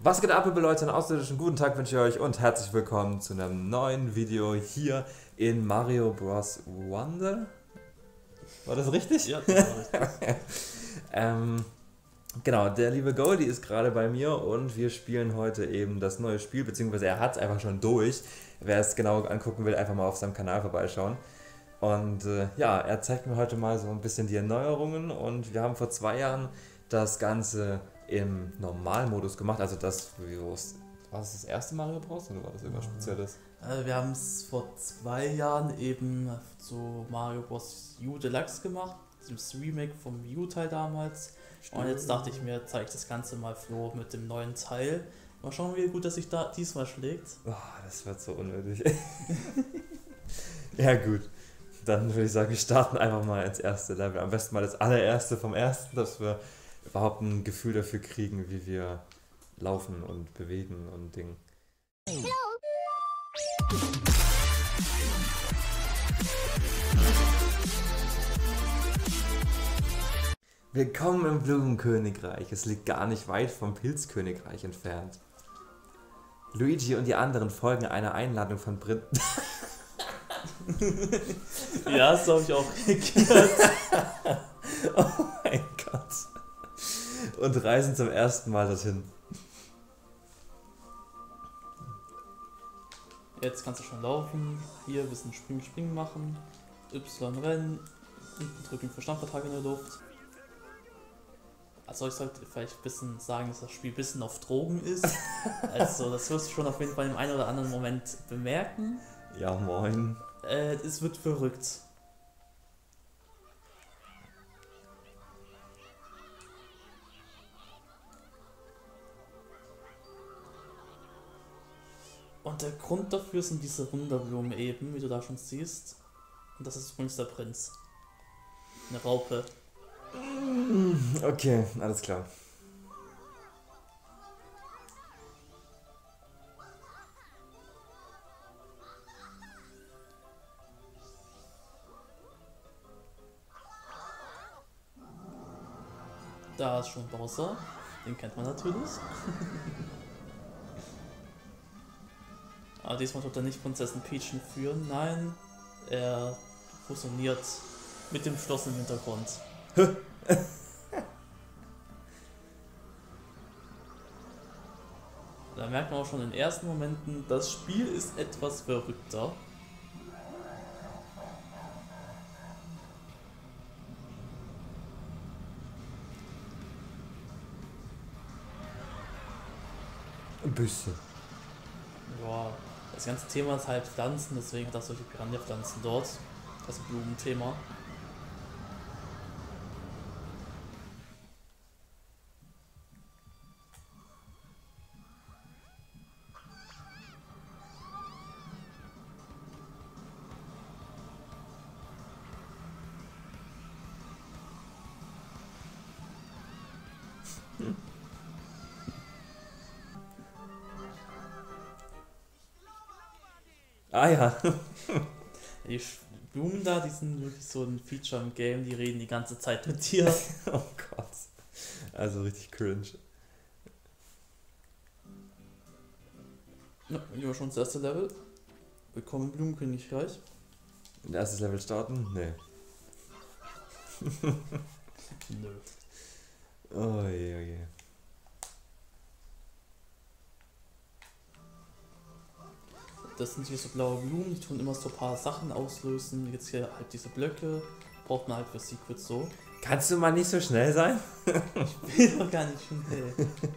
Was geht ab, liebe Leute? Einen außerirdischen guten Tag wünsche ich euch und herzlich willkommen zu einem neuen Video hier in Mario Bros. Wonder. War das richtig? Ja, das war richtig. Genau, der liebe Goldie ist gerade bei mir und wir spielen heute eben das neue Spiel, beziehungsweise er hat es einfach schon durch. Wer es genau angucken will, einfach mal auf seinem Kanal vorbeischauen. Und ja, er zeigt mir heute mal so ein bisschen die Erneuerungen und wir haben vor 2 Jahren das Ganze im Normalmodus gemacht, also war das erste Mario Bros. Oder war das irgendwas Spezielles? Wir haben es vor 2 Jahren eben zu Mario Bros. U Deluxe gemacht, das Remake vom U-Teil damals. Und jetzt dachte ich mir, zeige ich das Ganze mal Flo mit dem neuen Teil. Mal schauen, wie gut das sich da diesmal schlägt. Oh, das wird so unnötig. Ja gut, dann würde ich sagen, wir starten einfach mal ins erste Level. Am besten mal das allererste vom ersten, dass wir überhaupt ein Gefühl dafür kriegen, wie wir laufen und bewegen und Ding. Willkommen im Blumenkönigreich. Es liegt gar nicht weit vom Pilzkönigreich entfernt. Luigi und die anderen folgen einer Einladung von Brit. Ja, das habe ich auch gehört. Oh mein Gott. Und reisen zum ersten Mal dorthin. Jetzt kannst du schon laufen. Hier ein bisschen Springen machen. Y rennen. Unten drücken für Stampfattacke in der Luft. Also ich sollte vielleicht ein bisschen sagen, dass das Spiel ein bisschen auf Drogen ist. Also das wirst du schon auf jeden Fall im einen oder anderen Moment bemerken. Ja, moin. Es wird verrückt. Und der Grund dafür sind diese Wunderblumen eben, wie du da schon siehst. Und das ist übrigens der Prinz. Eine Raupe. Okay, alles klar. Da ist schon Bowser. Den kennt man natürlich. Aber diesmal tut er nicht Prinzessin Peach führen. Nein, er fusioniert mit dem Schloss im Hintergrund. Da merkt man auch schon in den ersten Momenten, das Spiel ist etwas verrückter. Ein bisschen. Ja, das ganze Thema ist halt Pflanzen, deswegen hat er solche Piranha-Pflanzen dort. Das Blumenthema. Ah ja. Die Blumen da, die sind wirklich so ein Feature im Game, die reden die ganze Zeit mit dir. Oh Gott. Also richtig cringe. Ja, hier war schon das erste Level. Willkommen im Blumenkönigreich. Ein erstes Level starten? Nee. Nö. Oh je, oh je. Das sind hier so blaue Blumen, die tun immer so ein paar Sachen auslösen. Jetzt hier halt diese Blöcke, braucht man halt für Secrets so. Kannst du mal nicht so schnell sein? Ich will doch gar nicht schnell.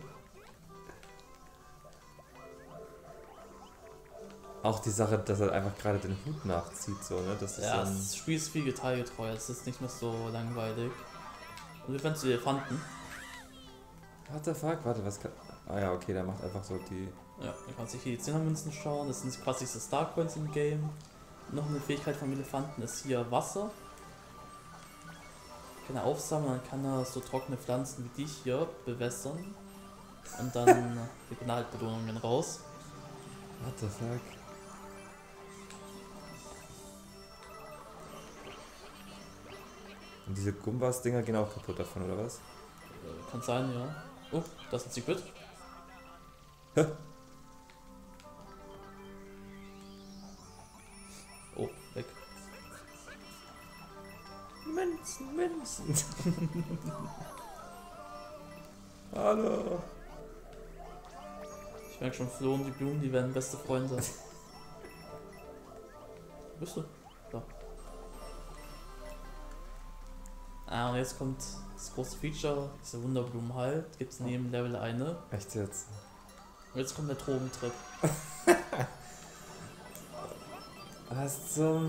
Auch die Sache, dass er einfach gerade den Hut nachzieht, so, ne? Das ist Ja, so ein... das Spiel ist viel detailgetreuer, es ist nicht mehr so langweilig. Und wir finden die Elefanten. What the fuck? Warte, was kann... Ah ja, okay, der macht einfach so die... Ja, man kann sich hier die 10er Münzen schauen, das sind quasi diese Star Coins im Game. Noch eine Fähigkeit vom Elefanten ist hier Wasser. Kann er aufsammeln, dann kann er so trockene Pflanzen wie die hier bewässern. Und dann gibt er halt Belohnungen raus. What the fuck? Und diese Gumbas-Dinger gehen auch kaputt davon, oder was? Kann sein, ja. Oh, das ist ein Secret. Oh, weg. Münzen. Hallo. Ich merke schon, Flo und die Blumen, die werden beste Freunde. Wo bist du? Da. Ah, und jetzt kommt das große Feature, diese Wunderblumen halt. Gibt es in jedem Level eine. Echt jetzt? Und jetzt kommt der Drogentrip. Was zum...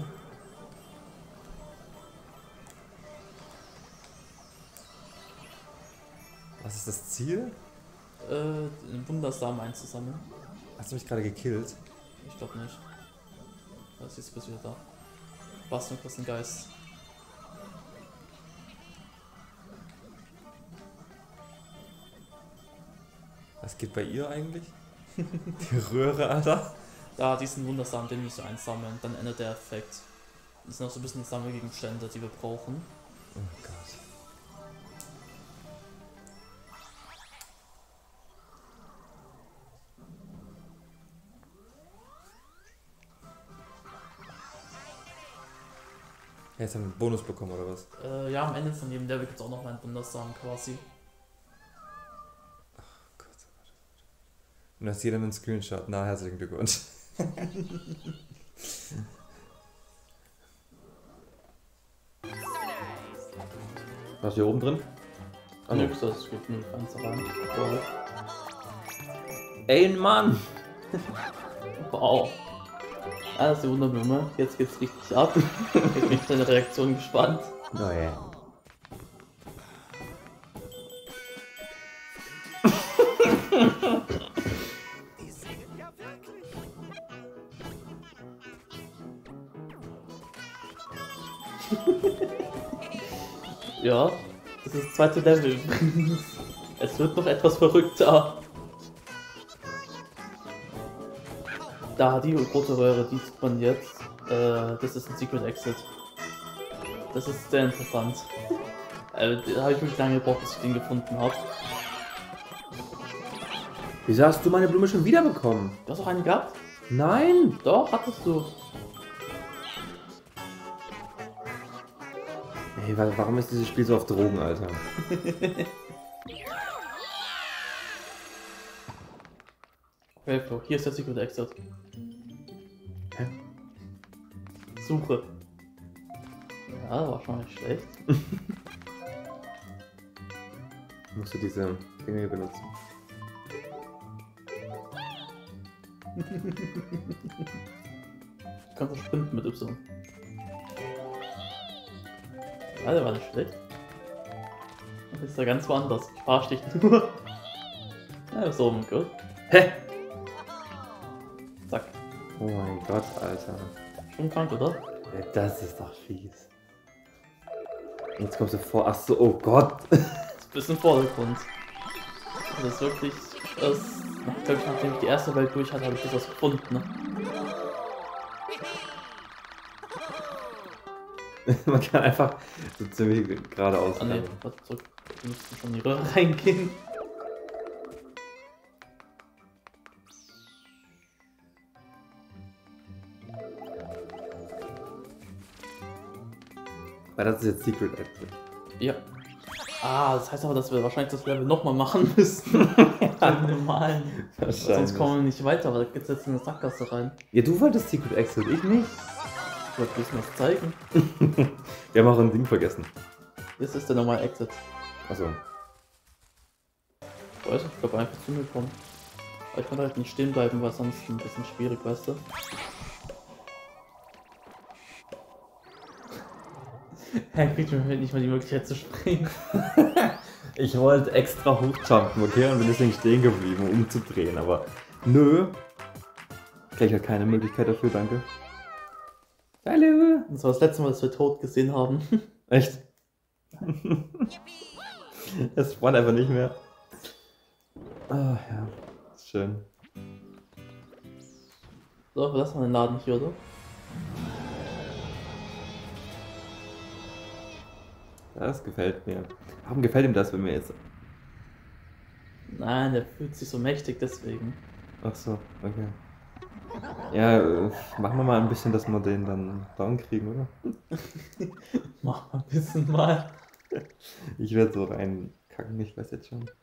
Was ist das Ziel? Den Wundersamen einzusammeln. Hast du mich gerade gekillt? Ich glaube nicht. Was ist bis wieder da? Warst du kurz ein Geist? Was geht bei ihr eigentlich? Die Röhre, Alter. Da, diesen Wundersamen, den musst du einsammeln, dann endet der Effekt. Das sind auch so ein bisschen die Sammelgegenstände, die wir brauchen. Oh Gott. Jetzt haben wir einen Bonus bekommen, oder was? Ja, am Ende von jedem Level gibt es auch noch mal einen Wundersamen quasi. Oh Gott. Und da ist jeder einen Screenshot. Na, herzlichen Glückwunsch. Was ist hier oben drin? Ah, nix, das gibt ein Fenster rein. Ey, Mann! Wow. Ah, das ist die Wunderblume. Jetzt geht's richtig ab. Ich bin auf deine Reaktion gespannt. Naja. Ja, das ist das zweite Level übrigens. Es wird noch etwas verrückter. Da, die rote Röhre, die sieht man jetzt. Das ist ein Secret Exit. Das ist sehr interessant. Da habe ich wirklich lange gebraucht, bis ich den gefunden habe. Wieso hast du meine Blume schon wieder bekommen? Du hast auch einen gehabt? Nein! Doch, hattest du. Ey, warum ist dieses Spiel so auf Drogen, Alter? Okay, Flo, hier ist der Secret Exit. Hä? Suche. Ja, war schon nicht schlecht. Musst du diese Dinge hier benutzen? Du kannst sprinten mit Y. Ja, der war nicht schlecht. Das ist ja ganz woanders. Ich verarsch dich nur. Ja, so rum, gut. Hä? Zack. Oh mein Gott, Alter. Schon krank, oder? Ja, das ist doch fies. Jetzt kommst du vor. Ach so, oh Gott. Das ist ein bisschen Vordergrund. Das ist wirklich. Glaube ich, nachdem ich die erste Welt durch hatte, habe ich das was gefunden, ne? Man kann einfach so ziemlich geradeaus. Ah ne, warte zurück. Wir müssen schon in die Röhre reingehen. Weil das ist jetzt Secret Exit. Ja. Ah, das heißt aber, dass wir wahrscheinlich das Level nochmal machen müssen. Beim normalen. Sonst kommen wir nicht weiter, weil da geht's jetzt in eine Sackgasse rein. Ja, du wolltest Secret Exit, ich nicht. Ich wollte ein bisschen was zeigen. Wir haben auch ein Ding vergessen. Das ist der normale Exit. Achso. Ich weiß nicht, ich glaube einfach zu mir kommen. Aber ich konnte halt nicht stehen bleiben, weil sonst ein bisschen schwierig, weißt du. Er kriegt mir nicht mal die Möglichkeit zu springen. Ich wollte extra hochjumpen, okay, und bin deswegen stehen geblieben, um umzudrehen, aber nö. Krieg ich halt keine Möglichkeit dafür, danke. Hallo! Das war das letzte Mal, dass wir tot gesehen haben. Echt? Es spawnt einfach nicht mehr. Ah ja, ist schön. So, wir lassen mal den Laden hier, oder? Das gefällt mir. Warum gefällt ihm das, wenn wir jetzt... Nein, der fühlt sich so mächtig, deswegen. Ach so, okay. Ja, machen wir mal ein bisschen, dass wir den dann down kriegen, oder? Mach mal ein bisschen mal. Ich werde so reinkacken, ich weiß jetzt schon.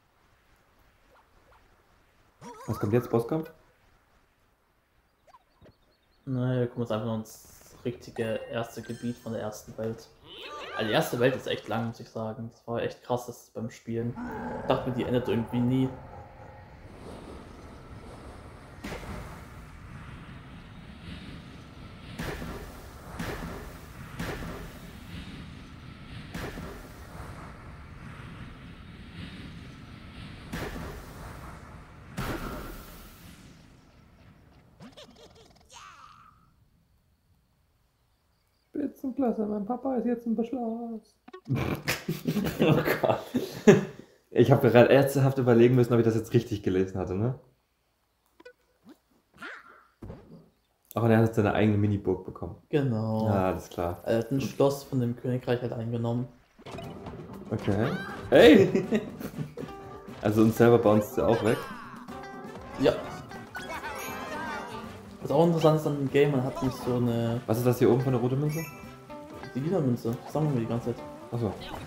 Was kommt jetzt? Bosskampf? Naja, wir kommen jetzt einfach nur ins richtige erste Gebiet von der ersten Welt. Also die erste Welt ist echt lang, muss ich sagen. Das war echt krass das beim Spielen. Ich dachte mir, die endet irgendwie nie. Spitzenklasse, mein Papa ist jetzt im Beschluss. Oh Gott. Ich habe gerade ernsthaft überlegen müssen, ob ich das jetzt richtig gelesen hatte, ne? Ach, und er hat seine eigene Miniburg bekommen. Genau. Ja, alles klar. Er hat ein Schloss von dem Königreich halt eingenommen. Okay. Hey! Also uns selber bauen es ja auch weg. Ja. Was auch interessant ist an dem Game, man hat nicht so eine... Was ist das hier oben von der roten Münze? Die Lila-Münze, das sagen wir die ganze Zeit. Achso.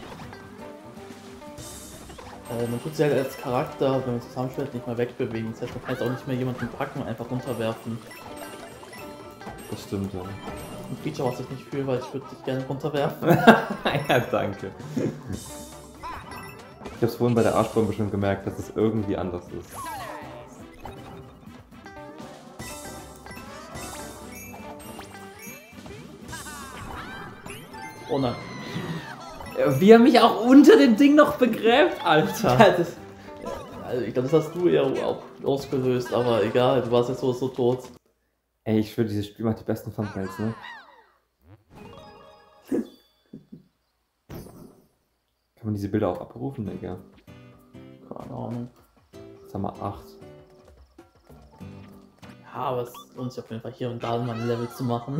Man tut sie halt als Charakter, wenn man zusammenstellt, nicht mehr wegbewegen. Das heißt, man kann jetzt auch nicht mehr jemanden packen und einfach runterwerfen. Das stimmt, ja. Ein Feature, was ich nicht fühle, weil ich würde dich gerne runterwerfen. Ja, danke. Ich hab's vorhin bei der Arschbombe schon gemerkt, dass es irgendwie anders ist. Oh nein. Wie er mich auch unter dem Ding noch begräbt, Alter. Ja, also ich glaube, das hast du ja auch ausgelöst, aber egal, du warst jetzt so tot. Ey, ich schwöre, dieses Spiel macht die besten Thumbnails, ne? Kann man diese Bilder auch abrufen, Digga? Keine Ahnung. Jetzt haben wir 8. Ja, aber es lohnt sich auf jeden Fall hier und da mal ein Level zu machen.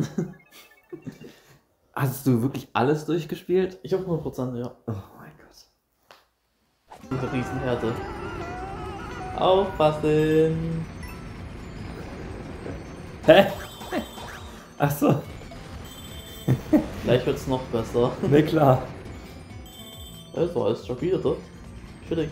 Hast du wirklich alles durchgespielt? Ich habe 100%, ja. Oh mein Gott. Diese Riesenhärte. Aufpassen! Hä? Ach so. Gleich wird's noch besser. Ne, klar. Also, alles stabil, oder? Chillig.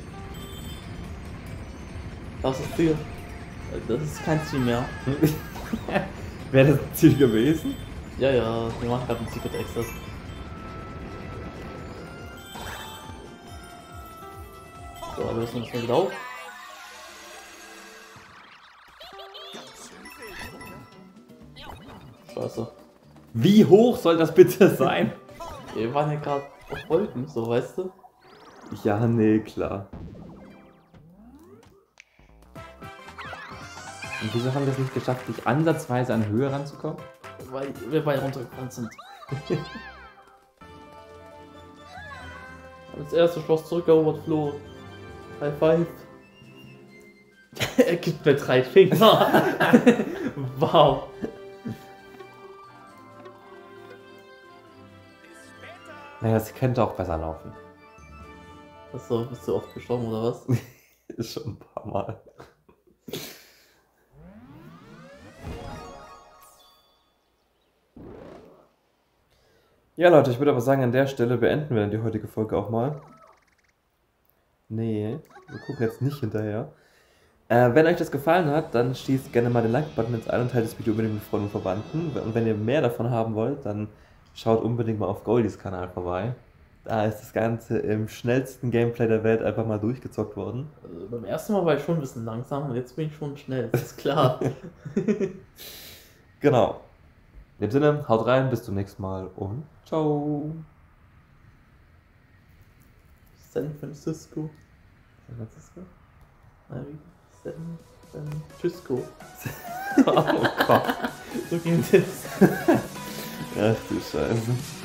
Das ist Ziel. Das ist kein Ziel mehr. Wäre das Ziel gewesen? Ja, ja, wir machen gerade einen Secret Access. So, wir müssen das mal wieder auf. Scheiße. Wie hoch soll das bitte sein? Wir waren ja gerade auf Wolken, so weißt du? Ja, nee, klar. Und wieso haben wir es nicht geschafft, nicht ansatzweise an Höhe ranzukommen? Weil wir beide runtergefallen sind. Das erste Schloss zurückerobert, Flo. High five. Er gibt mir 3 Finger. Wow. Naja, das könnte auch besser laufen. Achso, bist du oft gestorben oder was? Ist schon ein paar Mal. Ja, Leute, ich würde aber sagen, an der Stelle beenden wir dann die heutige Folge auch mal. Nee, wir gucken jetzt nicht hinterher. Wenn euch das gefallen hat, dann schießt gerne mal den Like-Button ins Ein und teilt das Video unbedingt mit Freunden und Verwandten. Und wenn ihr mehr davon haben wollt, dann schaut unbedingt mal auf Goldies Kanal vorbei. Da ist das Ganze im schnellsten Gameplay der Welt einfach mal durchgezockt worden. Also beim ersten Mal war ich schon ein bisschen langsam und jetzt bin ich schon schnell, das ist klar. Genau. In dem Sinne, haut rein, bis zum nächsten Mal und ciao. San Francisco. San Francisco? Nein, San Francisco. Oh Gott. So ging das. Ach du Scheiße.